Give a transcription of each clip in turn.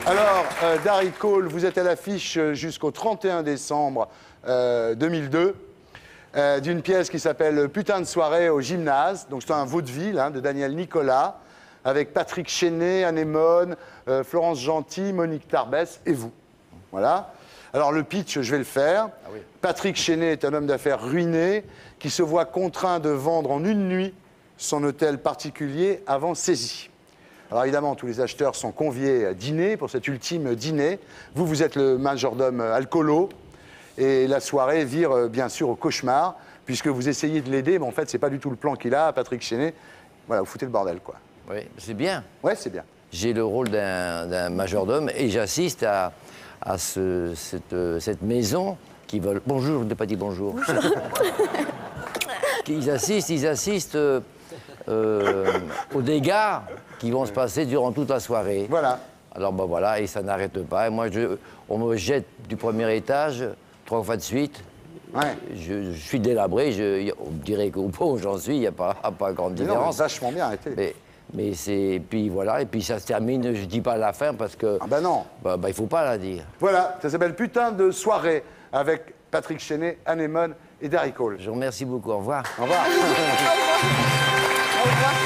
Alors, Darry Cole, vous êtes à l'affiche jusqu'au 31 décembre 2002 d'une pièce qui s'appelle Putain de soirée au gymnase. Donc, c'est un vaudeville de Daniel Nicolas, avec Patrick Chenet, Anémone, Florence Gentil, Monique Tarbès et vous. Voilà. Alors, le pitch, je vais le faire. Ah oui. Patrick Chenet est un homme d'affaires ruiné qui se voit contraint de vendre en une nuit son hôtel particulier avant saisie. Alors évidemment, tous les acheteurs sont conviés à dîner pour cet ultime dîner. Vous, vous êtes le majordome alcoolo. Et la soirée vire bien sûr au cauchemar, puisque vous essayez de l'aider, mais en fait, c'est pas du tout le plan qu'il a, Patrick Chenet. Voilà, vous foutez le bordel, quoi. Oui, c'est bien. Ouais, c'est bien. J'ai le rôle d'un majordome et j'assiste à cette maison qui vole. Bonjour, je n'ai pas dit bonjour. Ils assistent aux dégâts qui vont se passer durant toute la soirée. Voilà. Alors ben voilà, et ça n'arrête pas. Et moi, on me jette du premier étage 3 fois de suite. Ouais. Je suis délabré. On dirait qu'au point où j'en suis, il n'y a pas grande différence. Non, vachement bien arrêté. Mais c'est... Puis voilà, et puis ça se termine, je dis pas la fin parce que... Ah ben non. Il faut pas la dire. Voilà, ça s'appelle Putain de soirée avec Patrick Chenet, Anémone et Darry Cole. Je vous remercie beaucoup, au revoir. Au revoir. Au revoir.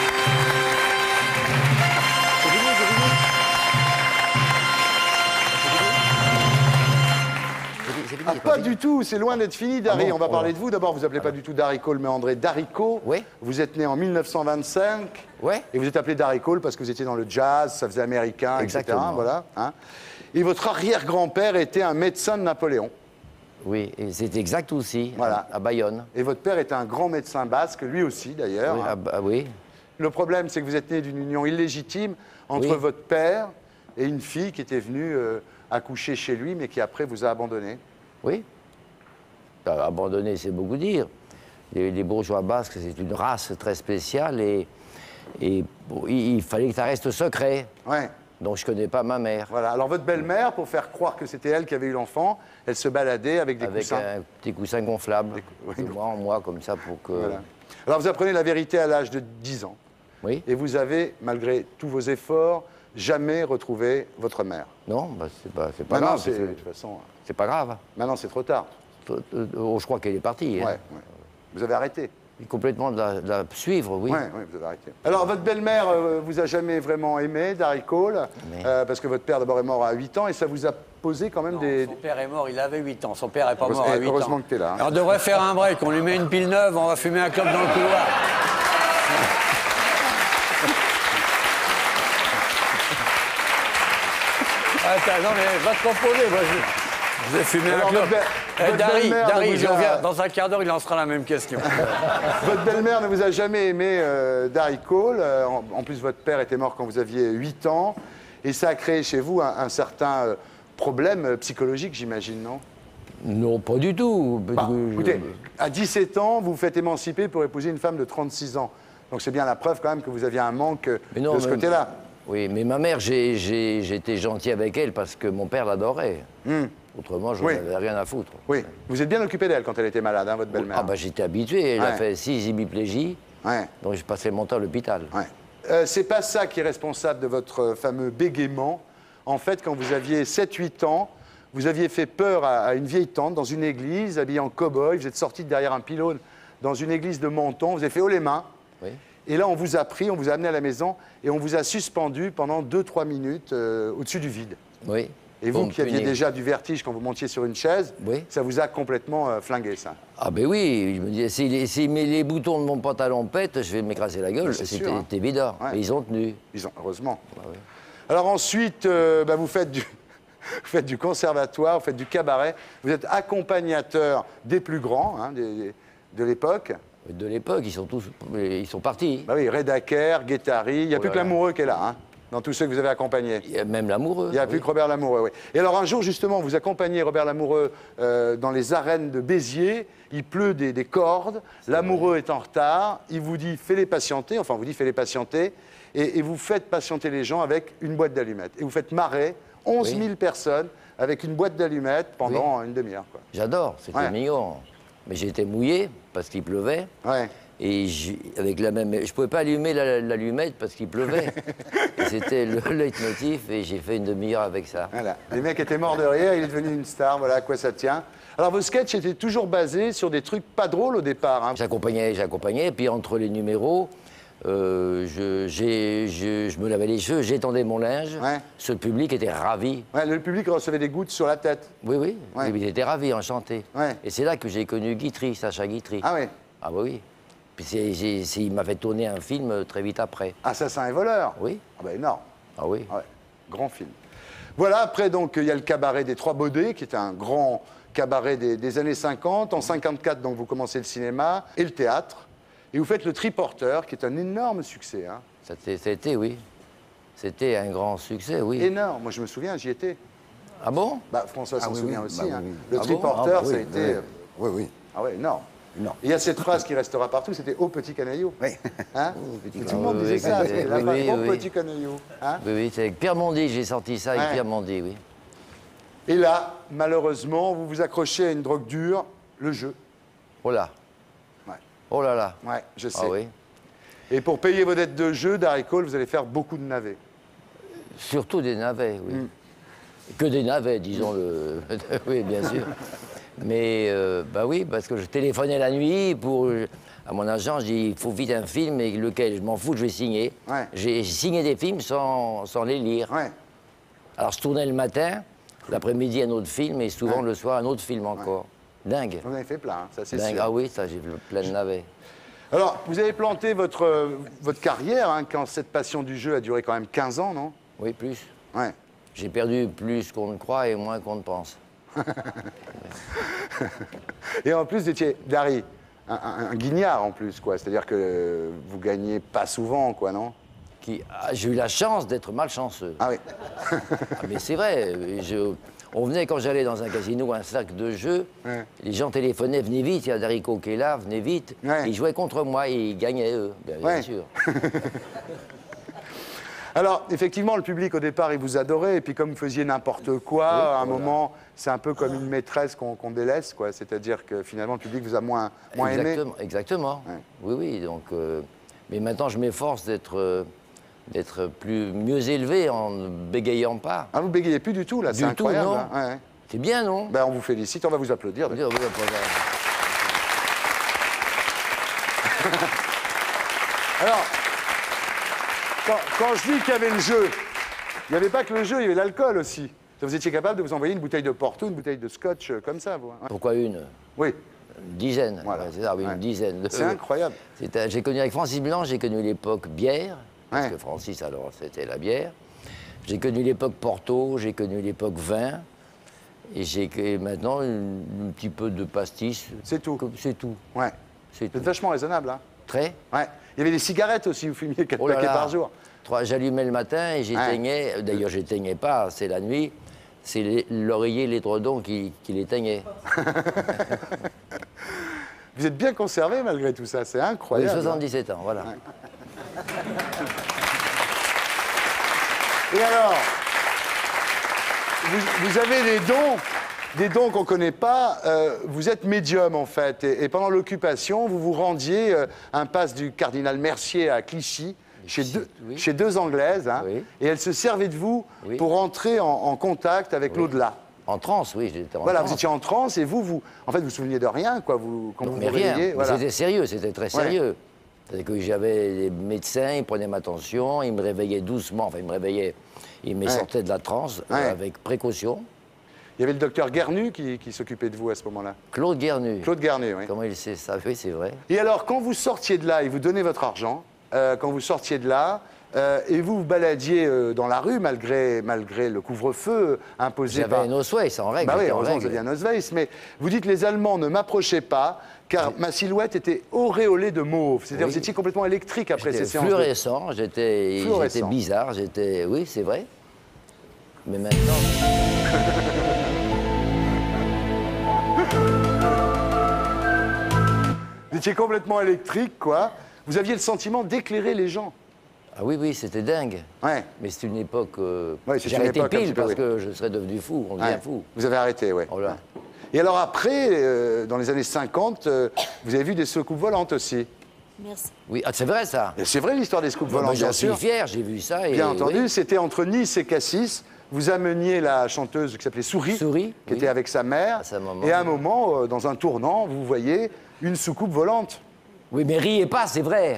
Ah, pas du tout, c'est loin d'être fini, Darry. On va parler de vous. D'abord, vous n'appelez pas du tout Darry Cole, mais André Darico. Oui. Vous êtes né en 1925. Oui. Et vous êtes appelé Darry Cole parce que vous étiez dans le jazz, ça faisait américain, exactement. etc. Voilà. Hein. Et votre arrière-grand-père était un médecin de Napoléon. Oui, et c'est exact aussi, voilà. à Bayonne. Et votre père était un grand médecin basque, lui aussi d'ailleurs. Oui, oui. Le problème, c'est que vous êtes né d'une union illégitime entre votre père et une fille qui était venue accoucher chez lui, mais qui après vous a abandonné. Oui. Abandonné, c'est beaucoup dire. Les bourgeois basques, c'est une race très spéciale et il fallait que ça reste secret. Ouais. Donc je ne connais pas ma mère. Voilà. Alors votre belle-mère, pour faire croire que c'était elle qui avait eu l'enfant, elle se baladait avec des coussins. Avec un petit coussin gonflable, de mois en mois, comme ça, pour que... Voilà. Alors vous apprenez la vérité à l'âge de 10 ans. Oui. Et vous avez, malgré tous vos efforts, jamais retrouvé votre mère. Non, c'est pas grave. De toute façon... C'est pas grave. Maintenant, c'est trop tard. Je crois qu'elle est partie. Ouais, hein. ouais. Vous avez arrêté. Complètement de la suivre, oui. Oui, vous avez arrêté. Alors, votre belle-mère vous a jamais vraiment aimé, Darry Cole, parce que votre père, d'abord, est mort à 8 ans, et ça vous a posé quand même des... Son père est mort, il avait 8 ans. Son père n'est pas mort à 8 ans. Heureusement que tu es là. Hein. On devrait faire un break, on lui met une pile neuve, on va fumer un clope dans le couloir. Attends, non mais va te composer, moi je vais fumer un clope. Darry, je reviens. Dans un quart d'heure, il lancera la même question. Votre belle-mère ne vous a jamais aimé, Darry Cole. En plus, votre père était mort quand vous aviez 8 ans. Et ça a créé chez vous un certain problème psychologique, j'imagine, non? Non, pas du tout. Écoutez, à 17 ans, vous vous faites émanciper pour épouser une femme de 36 ans. Donc c'est bien la preuve quand même que vous aviez un manque de ce côté-là. Oui, mais ma mère, j'étais gentil avec elle parce que mon père l'adorait. Autrement, je n'avais rien à foutre. Oui. Vous êtes bien occupé d'elle quand elle était malade, hein, votre belle-mère? Ah, bah j'étais habitué. Elle a fait 6 hémiplégies. Ouais. Donc je passais mon temps à l'hôpital. Ouais. C'est pas ça qui est responsable de votre fameux bégaiement. En fait, quand vous aviez 7-8 ans, vous aviez fait peur à une vieille tante dans une église, habillée en cow-boy. Vous êtes sorti de derrière un pylône dans une église de Menton. Vous avez fait haut les mains. Oui. Et là, on vous a pris, on vous a amené à la maison et on vous a suspendu pendant 2-3 minutes au-dessus du vide. Oui. Et vous, qui aviez déjà du vertige quand vous montiez sur une chaise, ça vous a complètement flingué, ça? Ah ben oui, je me disais, si les boutons de mon pantalon pètent, je vais m'écraser la gueule. C'était évident. Ouais. Et ils ont tenu. Heureusement. Ah, oui. Alors ensuite, vous faites du conservatoire, vous faites du cabaret. Vous êtes accompagnateur des plus grands de l'époque. De l'époque, ils sont partis. Bah oui, Redaker, Guettari, il n'y a plus que l'amoureux qui est là, hein, dans tous ceux que vous avez accompagnés. Il y a même l'amoureux. Il n'y a plus que Robert Lamoureux, oui. Et alors un jour, justement, vous accompagnez Robert Lamoureux dans les arènes de Béziers, il pleut des cordes, l'amoureux est en retard, il vous dit « fais-les patienter », enfin, on vous dit « fais-les patienter », et vous faites patienter les gens avec une boîte d'allumettes. Et vous faites marrer 11 000 personnes avec une boîte d'allumettes pendant une demi-heure. J'adore, c'était mignon. Mais j'étais mouillé parce qu'il pleuvait. Ouais. Et avec la même... Je ne pouvais pas allumer l'allumette parce qu'il pleuvait. C'était le leitmotiv et j'ai fait une demi-heure avec ça. Voilà. Les mecs étaient morts de rire, il est devenu une star, voilà à quoi ça tient. Alors vos sketchs étaient toujours basés sur des trucs pas drôles au départ. Hein. J'accompagnais, et puis entre les numéros, je me lavais les cheveux, j'étendais mon linge. Ouais. Ce public était ravi. Ouais, le public recevait des gouttes sur la tête. Oui, oui, Ouais. il était ravi, enchanté. Ouais. Et c'est là que j'ai connu Guitry, Sacha Guitry. Ah oui. Ah bah oui. Puis il m'a fait tourner un film très vite après. Assassin et voleur. Oui. Ah bah énorme. Ah oui. Ouais. Grand film. Voilà, après donc il y a le cabaret des Trois Baudets, qui est un grand cabaret des années 50. En 54, donc vous commencez le cinéma et le théâtre. Et vous faites le Triporteur, qui est un énorme succès. Hein. C'était, oui. C'était un grand succès, oui. Énorme. Moi, je me souviens, j'y étais. Ah bon? Bah, François s'en souvient aussi. Bah, hein. oui, oui. Le Ah bon? Triporteur, Ah, oui, ça a été... Oui, oui. Ah ouais, énorme. Non. Et il y a cette phrase qui restera partout, c'était « Au petit canaillot Oui. ». Hein petit Tout le monde canaillot. disait ça, Oui, c'était la oui, phrase oui, « Au oui. petit canaillot hein. Oui, oui, c'est avec Pierre Mondy, j'ai sorti ça avec Ouais. Pierre Mondy, oui. Et là, malheureusement, vous vous accrochez à une drogue dure, le jeu. Oh là. Ouais. Oh là là. Ouais, je sais. Ah oui. Et pour payer vos dettes de jeu, Darry Cole, vous allez faire beaucoup de navets. Surtout des navets, oui. Que des navets, disons-le. Oui, bien sûr. Mais, bah oui, parce que je téléphonais la nuit pour... À mon agent, je dis, il faut vite un film, et lequel, je m'en fous, je vais signer. Ouais. J'ai signé des films sans les lire. Ouais. Alors, je tournais le matin, l'après-midi, un autre film, et souvent, le soir, un autre film encore. Dingue. Vous en avez fait plein, hein, ça c'est Dingue. sûr. Ah oui, ça, j'ai plein de navets. Alors, vous avez planté votre carrière, hein, quand cette passion du jeu a duré quand même 15 ans, non? Oui, plus. Ouais. J'ai perdu plus qu'on ne croit et moins qu'on ne pense. Et en plus, vous étiez, Darry, un guignard en plus, quoi. C'est-à-dire que vous gagnez pas souvent, quoi, non? J'ai eu la chance d'être malchanceux. Ah oui. Ah, mais c'est vrai. On venait, quand j'allais dans un casino ou un sac de jeux, Ouais. les gens téléphonaient, venez vite, il y a Darry Cole qui est là, venez vite. Ouais. Ils jouaient contre moi et ils gagnaient eux, bien Ouais. sûr. Alors, effectivement, le public, au départ, il vous adorait. Et puis, comme vous faisiez n'importe quoi, à un moment, c'est un peu comme une maîtresse qu'on délaisse, quoi. C'est-à-dire que, finalement, le public vous a moins aimé. Exactement, exactement. Ouais. Oui, oui. Donc, mais maintenant, je m'efforce d'être mieux élevé en ne bégayant pas. Ah, vous bégayez plus du tout, là. C'est Du tout, incroyable. non. Hein. Ouais, ouais. C'est bien, non? Ben, on vous félicite, on va vous applaudir. Oui, oui, Alors, quand je dis qu'il y avait le jeu, il n'y avait pas que le jeu, il y avait l'alcool aussi. Vous étiez capable de vous envoyer une bouteille de Porto, une bouteille de scotch, comme ça, vous. Hein. Pourquoi une? Oui, Une dizaine. Voilà. Ouais, c'est ça, oui, Ouais. une dizaine. c'est incroyable. J'ai connu avec Francis Blanc, j'ai connu l'époque bière, parce Ouais. que Francis, alors, c'était la bière. J'ai connu l'époque Porto, j'ai connu l'époque vin. Et maintenant, un petit peu de pastis. C'est tout. C'est tout. Ouais. C'est Vous tout. êtes vachement raisonnable, hein. Très. Ouais. Il y avait des cigarettes aussi, vous fumiez 4 Oh là paquets là. par jour. J'allumais le matin et j'éteignais. D'ailleurs, j'éteignais pas, c'est la nuit. C'est l'oreiller, l'édredon qui l'éteignait. Vous êtes bien conservé malgré tout ça, c'est Oui, incroyable. 77 ans, voilà. Et alors, vous avez des dons qu'on ne connaît pas. Vous êtes médium, en fait. Et pendant l'occupation, vous vous rendiez un passe du cardinal Mercier à Clichy, Oui. chez deux Anglaises. Hein, Oui. Et elles se servaient de vous Oui. pour entrer en contact avec l'au-delà. En transe, oui, j'étais en Voilà, transe. vous étiez en transe et vous vous souveniez de rien, quoi. Quand vous Mais vous rien, réveillez, mais voilà. c'était sérieux, c'était très sérieux. C'est-à-dire que j'avais des médecins, ils prenaient ma tension, ils me réveillaient doucement, enfin ils me réveillaient, ils me sortaient de la transe avec précaution. Il y avait le docteur Guernu qui s'occupait de vous à ce moment-là. Claude Guernu. Claude Guernu, oui. Comment il sait ça? Oui, c'est vrai. Et alors, quand vous sortiez de là, il vous donnait votre argent, quand vous sortiez de là, et vous vous baladiez dans la rue malgré le couvre-feu imposé J'avais par... un Osweiss en règle. Bah oui, j'étais en heureusement, vous règle. aviez un Osweiss, mais vous dites les Allemands ne m'approchaient pas, car ma silhouette était auréolée de mauve. C'est-à-dire Oui. vous étiez complètement électrique après ces J'étais séances. fluorescent, j'étais Fluorescent. bizarre, oui, c'est vrai. Mais maintenant... Vous étiez complètement électrique, quoi. Vous aviez le sentiment d'éclairer les gens. Ah oui, oui, c'était dingue. Ouais. Mais c'est une époque... Ouais, c'est j'ai une arrêté époque un pile petit peu, parce oui. que je serais devenu fou, on devient Ouais. fou. Vous avez arrêté, ouais. Oh là. Et alors après, dans les années 50, vous avez vu des soucoupes volantes aussi. Merci. Oui, ah, c'est vrai ça. Et c'est vrai l'histoire des scoops volants, J'en bien suis sûr. fier, j'ai vu ça. Bien entendu, oui. c'était entre Nice et Cassis. Vous ameniez la chanteuse qui s'appelait Souris, Souris, qui oui. était avec sa mère. À sa maman. Et à un moment, dans un tournant, vous voyez une soucoupe volante. Oui, mais riez pas, c'est vrai.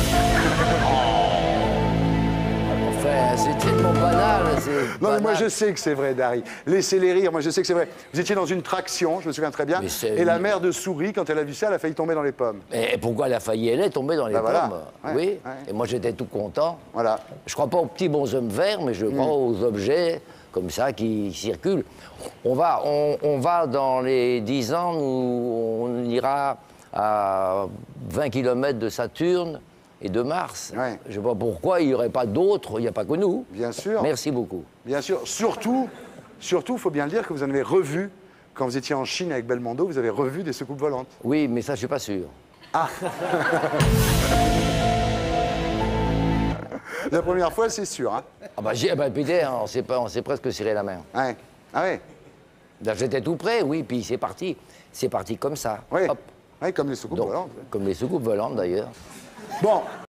Enfin, c'est tellement banal. Non, mais moi je sais que c'est vrai, Dari. Laissez-les rire, moi je sais que c'est vrai. Vous étiez dans une traction, je me souviens très bien. Et la mère de Souris, quand elle a vu ça, elle a failli tomber dans les pommes. Et pourquoi elle a failli? Elle est tombée dans les pommes. Voilà. Ouais, Oui. ouais. Et moi, j'étais tout content. Voilà. Je crois pas aux petits bonshommes verts, mais je crois aux objets comme ça qui circulent. On va dans les 10 ans, on ira à 20 km de Saturne et de Mars. Ouais. Je ne sais pas pourquoi il n'y aurait pas d'autres, il n'y a pas que nous. Bien sûr. Merci beaucoup. Bien sûr. Surtout, il faut bien le dire que vous en avez revu, quand vous étiez en Chine avec Belmondo, vous avez revu des soucoupes volantes. Oui, mais ça, je suis pas sûr. La première fois, c'est sûr. Hein. Ah bah, Peter, on s'est presque serré la main. Ouais. Ah ouais. Là, j'étais tout près, oui, puis c'est parti. C'est parti comme ça. Ouais. Hop. Ouais, comme les soucoupes Donc, volantes. comme les soucoupes volantes, d'ailleurs. Bon,